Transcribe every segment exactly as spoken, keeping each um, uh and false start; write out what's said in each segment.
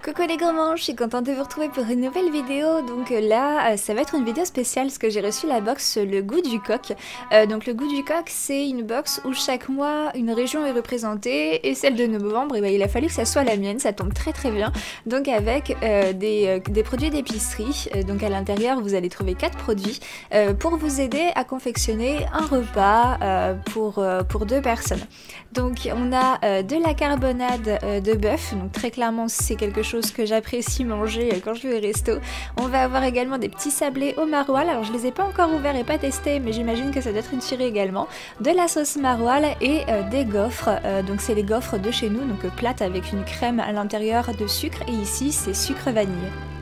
Coucou les gourmands, je suis contente de vous retrouver pour une nouvelle vidéo. Donc là, ça va être une vidéo spéciale parce que j'ai reçu la box Le Goût du Coq. Euh, donc Le Goût du Coq, c'est une box où chaque mois une région est représentée et celle de novembre, et ben, il a fallu que ça soit la mienne, ça tombe très très bien. Donc avec euh, des, euh, des produits d'épicerie, euh, donc à l'intérieur vous allez trouver quatre produits euh, pour vous aider à confectionner un repas euh, pour, euh, pour deux personnes. Donc on a euh, de la carbonade euh, de bœuf, donc très clairement c'est quelque chose que j'apprécie manger euh, quand je vais au resto. On va avoir également des petits sablés au maroilles, alors je les ai pas encore ouverts et pas testés, mais j'imagine que ça doit être une tuerie également. De la sauce maroilles et euh, des gaufres, euh, donc c'est les gaufres de chez nous, donc euh, plates avec une crème à l'intérieur de sucre, et ici c'est sucre vanille.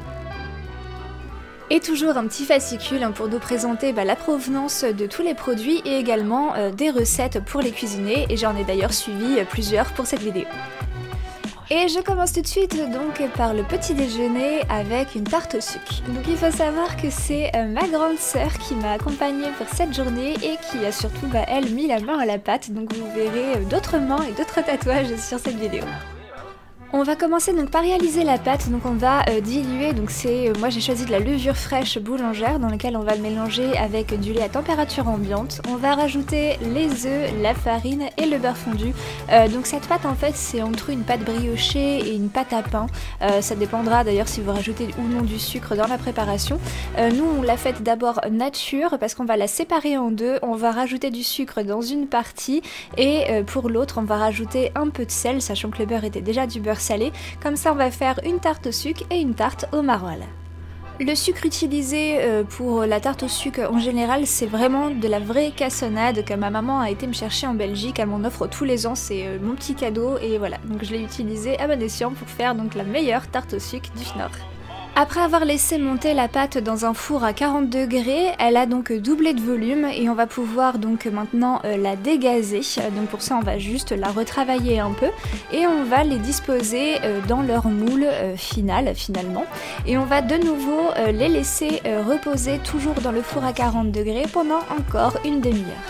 Et toujours un petit fascicule hein, pour nous présenter bah, la provenance de tous les produits et également euh, des recettes pour les cuisiner, et j'en ai d'ailleurs suivi euh, plusieurs pour cette vidéo. Et je commence tout de suite donc par le petit déjeuner avec une tarte au sucre. Donc il faut savoir que c'est euh, ma grande sœur qui m'a accompagnée pour cette journée et qui a surtout bah, elle mis la main à la pâte, donc vous verrez euh, d'autres mains et d'autres tatouages sur cette vidéo. On va commencer donc par réaliser la pâte, donc on va euh, diluer, donc c'est, euh, moi j'ai choisi de la levure fraîche boulangère dans laquelle on va le mélanger avec du lait à température ambiante. On va rajouter les œufs, la farine et le beurre fondu. Euh, donc cette pâte en fait c'est entre une pâte briochée et une pâte à pain, euh, ça dépendra d'ailleurs si vous rajoutez ou non du sucre dans la préparation. Euh, nous on l'a faite d'abord nature parce qu'on va la séparer en deux, on va rajouter du sucre dans une partie et euh, pour l'autre on va rajouter un peu de sel, sachant que le beurre était déjà du beurre salé. Comme ça on va faire une tarte au sucre et une tarte au maroilles. Le sucre utilisé pour la tarte au sucre en général c'est vraiment de la vraie cassonade que ma maman a été me chercher en Belgique, elle m'en offre tous les ans, c'est mon petit cadeau et voilà, donc je l'ai utilisé à bon escient pour faire donc la meilleure tarte au sucre du Nord. Après avoir laissé monter la pâte dans un four à quarante degrés, elle a donc doublé de volume et on va pouvoir donc maintenant euh, la dégazer. Donc pour ça on va juste la retravailler un peu et on va les disposer euh, dans leur moule euh, final finalement. Et on va de nouveau euh, les laisser euh, reposer toujours dans le four à quarante degrés pendant encore une demi-heure.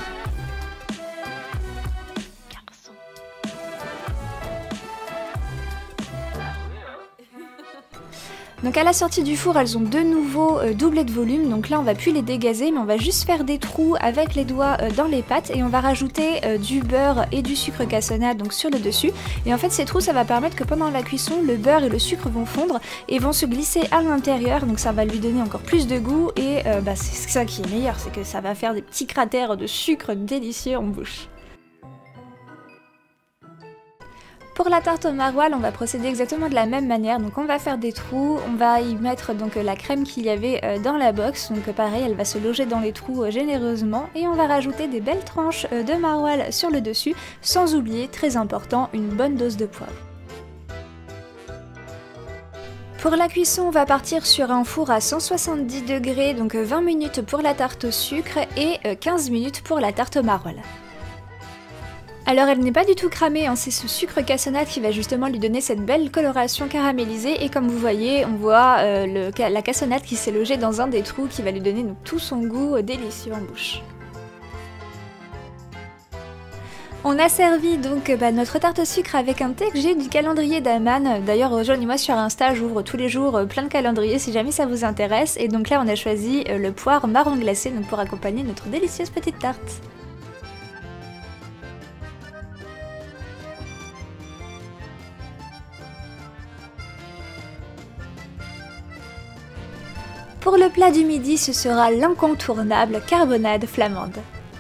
Donc à la sortie du four, elles ont de nouveau euh, doublé de volume, donc là on va plus les dégazer, mais on va juste faire des trous avec les doigts euh, dans les pâtes et on va rajouter euh, du beurre et du sucre cassonade donc sur le dessus. Et en fait ces trous ça va permettre que pendant la cuisson, le beurre et le sucre vont fondre et vont se glisser à l'intérieur, donc ça va lui donner encore plus de goût et euh, bah, c'est ça qui est meilleur, c'est que ça va faire des petits cratères de sucre délicieux en bouche. Pour la tarte au maroilles, on va procéder exactement de la même manière, donc on va faire des trous, on va y mettre donc la crème qu'il y avait dans la box, donc pareil elle va se loger dans les trous généreusement et on va rajouter des belles tranches de maroilles sur le dessus, sans oublier, très important, une bonne dose de poivre. Pour la cuisson, on va partir sur un four à cent soixante-dix degrés, donc vingt minutes pour la tarte au sucre et quinze minutes pour la tarte au maroilles. Alors elle n'est pas du tout cramée, hein, c'est ce sucre cassonade qui va justement lui donner cette belle coloration caramélisée et comme vous voyez on voit euh, le, la cassonade qui s'est logée dans un des trous qui va lui donner donc, tout son goût euh, délicieux en bouche. On a servi donc bah, notre tarte au sucre avec un thé que j'ai du calendrier d'Aman. D'ailleurs rejoignez-moi sur Insta, j'ouvre tous les jours euh, plein de calendriers si jamais ça vous intéresse. Et donc là on a choisi euh, le poire marron glacé donc pour accompagner notre délicieuse petite tarte. Pour le plat du midi, ce sera l'incontournable carbonade flamande.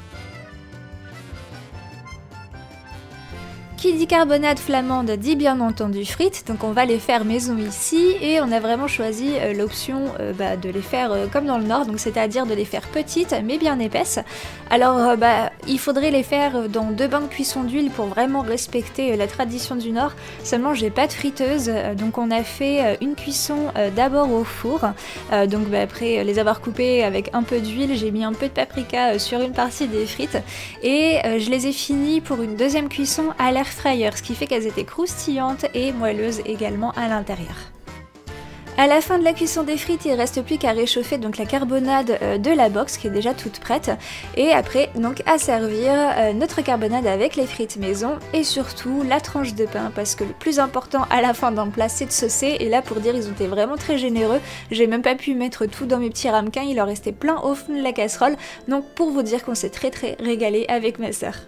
Qui dit carbonade flamande dit bien entendu frites, donc on va les faire maison ici et on a vraiment choisi euh, l'option euh, bah, de les faire euh, comme dans le nord, donc c'est-à-dire de les faire petites mais bien épaisses. Alors euh, bah, il faudrait les faire dans deux bains de cuisson d'huile pour vraiment respecter euh, la tradition du nord, seulement j'ai pas de friteuse, euh, donc on a fait euh, une cuisson euh, d'abord au four, euh, donc bah, après euh, les avoir coupées avec un peu d'huile, j'ai mis un peu de paprika euh, sur une partie des frites et euh, je les ai finies pour une deuxième cuisson à l'air fryer, ce qui fait qu'elles étaient croustillantes et moelleuses également à l'intérieur. À la fin de la cuisson des frites, il ne reste plus qu'à réchauffer donc la carbonade euh, de la box qui est déjà toute prête. Et après, donc à servir euh, notre carbonade avec les frites maison et surtout la tranche de pain parce que le plus important à la fin d'un plat c'est de saucer. Et là pour dire ils ont été vraiment très généreux, j'ai même pas pu mettre tout dans mes petits ramequins, il en restait plein au fond de la casserole. Donc pour vous dire qu'on s'est très très régalé avec ma sœur.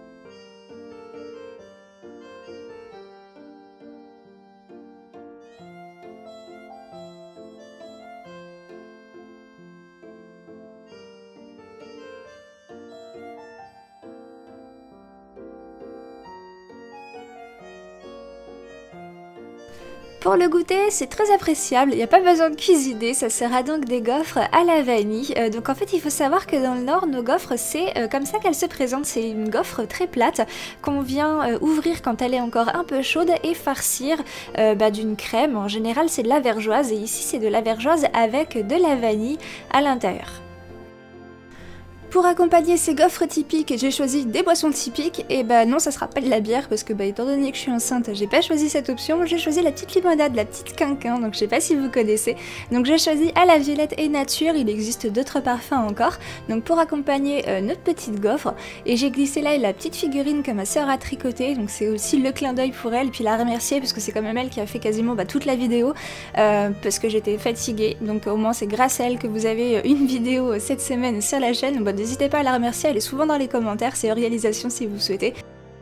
Pour le goûter, c'est très appréciable, il n'y a pas besoin de cuisiner, ça sera donc des gaufres à la vanille. Euh, donc en fait, il faut savoir que dans le Nord, nos gaufres, c'est euh, comme ça qu'elles se présentent. C'est une gaufre très plate qu'on vient euh, ouvrir quand elle est encore un peu chaude et farcir euh, bah, d'une crème. En général, c'est de la vergeoise et ici, c'est de la vergeoise avec de la vanille à l'intérieur. Pour accompagner ces gaufres typiques, j'ai choisi des boissons typiques, et bah non ça sera pas de la bière parce que bah étant donné que je suis enceinte, j'ai pas choisi cette option, j'ai choisi la petite limonade, la petite quinquin, donc je sais pas si vous connaissez. Donc j'ai choisi à la violette et nature, il existe d'autres parfums encore, donc pour accompagner euh, notre petite gaufre, et j'ai glissé là la petite figurine que ma sœur a tricotée, donc c'est aussi le clin d'œil pour elle, puis la remercier parce que c'est quand même elle qui a fait quasiment bah, toute la vidéo, euh, parce que j'étais fatiguée, donc au moins c'est grâce à elle que vous avez une vidéo cette semaine sur la chaîne. Bah, n'hésitez pas à la remercier, elle est souvent dans les commentaires, c'est réalisation si vous souhaitez.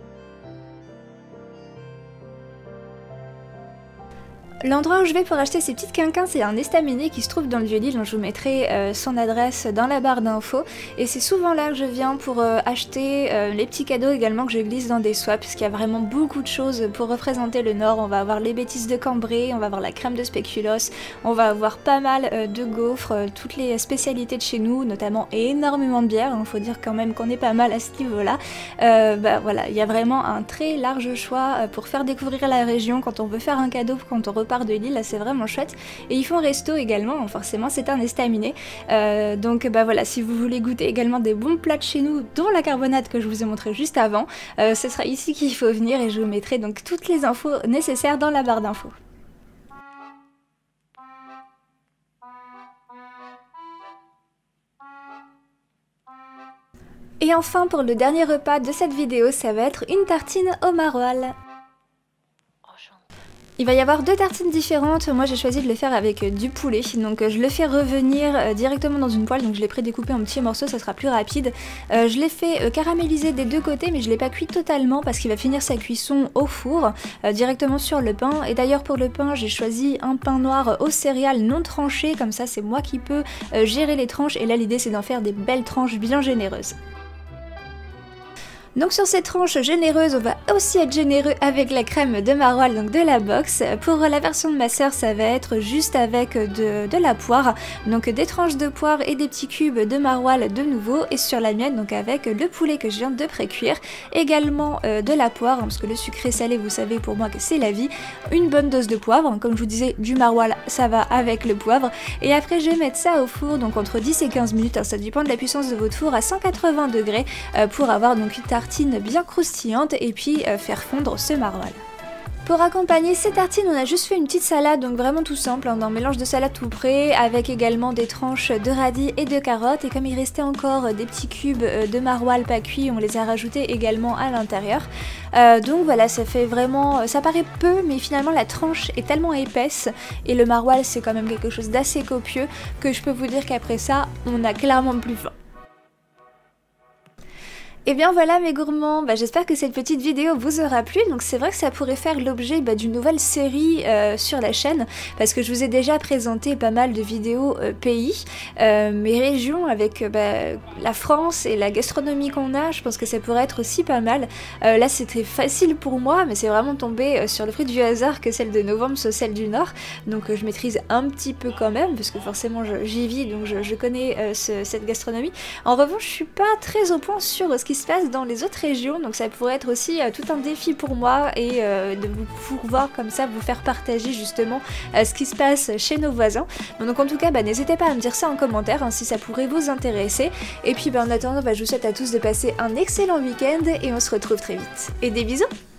L'endroit où je vais pour acheter ces petites quinquins, c'est un estaminet qui se trouve dans le Vieux-Lille, donc je vous mettrai euh, son adresse dans la barre d'infos. Et c'est souvent là que je viens pour euh, acheter euh, les petits cadeaux également que je glisse dans des swaps, puisqu'il y a vraiment beaucoup de choses pour représenter le Nord. On va avoir les bêtises de Cambrai, on va avoir la crème de spéculoos, on va avoir pas mal euh, de gaufres, euh, toutes les spécialités de chez nous, notamment énormément de bière. Il faut dire quand même qu'on est pas mal à ce niveau-là. Euh, bah voilà, il y a vraiment un très large choix euh, pour faire découvrir la région quand on veut faire un cadeau, quand on repart de Lille, là c'est vraiment chouette. Et ils font resto également, forcément c'est un estaminet. Euh, donc bah voilà, si vous voulez goûter également des bons plats de chez nous, dont la carbonade que je vous ai montré juste avant, euh, ce sera ici qu'il faut venir et je vous mettrai donc toutes les infos nécessaires dans la barre d'infos. Et enfin pour le dernier repas de cette vidéo, ça va être une tartine au maroilles. Il va y avoir deux tartines différentes, moi j'ai choisi de le faire avec du poulet, donc je le fais revenir directement dans une poêle, donc je l'ai prédécoupé en petits morceaux, ça sera plus rapide. Euh, je l'ai fait caraméliser des deux côtés, mais je l'ai pas cuit totalement parce qu'il va finir sa cuisson au four, euh, directement sur le pain. Et d'ailleurs pour le pain, j'ai choisi un pain noir aux céréales non tranché, comme ça c'est moi qui peux euh, gérer les tranches, et là l'idée c'est d'en faire des belles tranches bien généreuses. Donc sur ces tranches généreuses, on va aussi être généreux avec la crème de maroilles, donc de la box. Pour la version de ma sœur, ça va être juste avec de, de la poire, donc des tranches de poire et des petits cubes de maroilles de nouveau. Et sur la mienne, donc avec le poulet que je viens de pré-cuire, également euh, de la poire, hein, parce que le sucré salé, vous savez pour moi que c'est la vie. Une bonne dose de poivre, hein, comme je vous disais, du maroilles, ça va avec le poivre. Et après, je vais mettre ça au four, donc entre dix et quinze minutes, hein, ça dépend de la puissance de votre four, à cent quatre-vingts degrés, euh, pour avoir donc une tartine bien croustillante et puis euh, faire fondre ce maroilles. Pour accompagner ces tartines, on a juste fait une petite salade, donc vraiment tout simple, hein, un mélange de salade tout prêt, avec également des tranches de radis et de carottes. Et comme il restait encore des petits cubes de maroilles pas cuits, on les a rajoutés également à l'intérieur. Euh, donc voilà, ça fait vraiment, ça paraît peu, mais finalement la tranche est tellement épaisse et le maroilles c'est quand même quelque chose d'assez copieux que je peux vous dire qu'après ça, on a clairement plus faim. Et bien voilà mes gourmands, bah, j'espère que cette petite vidéo vous aura plu. Donc c'est vrai que ça pourrait faire l'objet bah, d'une nouvelle série euh, sur la chaîne, parce que je vous ai déjà présenté pas mal de vidéos euh, pays, euh, mes régions avec euh, bah, la France et la gastronomie qu'on a. Je pense que ça pourrait être aussi pas mal. Euh, là c'était facile pour moi, mais c'est vraiment tombé euh, sur le fruit du hasard que celle de novembre soit celle du Nord. Donc euh, je maîtrise un petit peu quand même, parce que forcément j'y vis, donc je, je connais euh, ce, cette gastronomie. En revanche je suis pas très au point sur euh, ce qui se passe dans les autres régions, donc ça pourrait être aussi euh, tout un défi pour moi, et euh, de vous pouvoir comme ça vous faire partager justement euh, ce qui se passe chez nos voisins. Donc en tout cas bah, n'hésitez pas à me dire ça en commentaire hein, si ça pourrait vous intéresser, et puis bah, en attendant bah, je vous souhaite à tous de passer un excellent week-end et on se retrouve très vite. Et des bisous.